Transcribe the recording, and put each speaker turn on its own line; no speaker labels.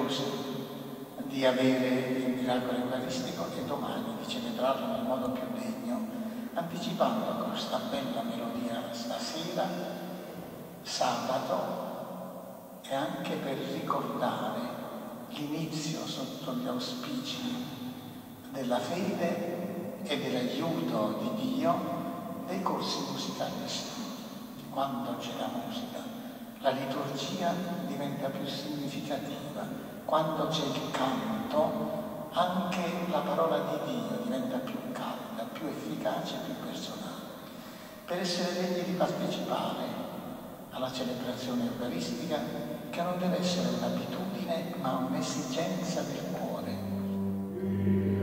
desiderosi di avere il miracolo eucaristico e domani di celebrarlo nel modo più degno, anticipando questa bella melodia stasera, sabato, e anche per ricordare l'inizio sotto gli auspici della fede e dell'aiuto di Dio dei corsi musicali estivi. Quando c'è la musica, la liturgia diventa più significativa. Quando c'è il canto, anche la parola di Dio diventa più calda, più efficace, più personale. Per essere degni di partecipare alla celebrazione eucaristica, che non deve essere un'abitudine, ma un'esigenza del cuore.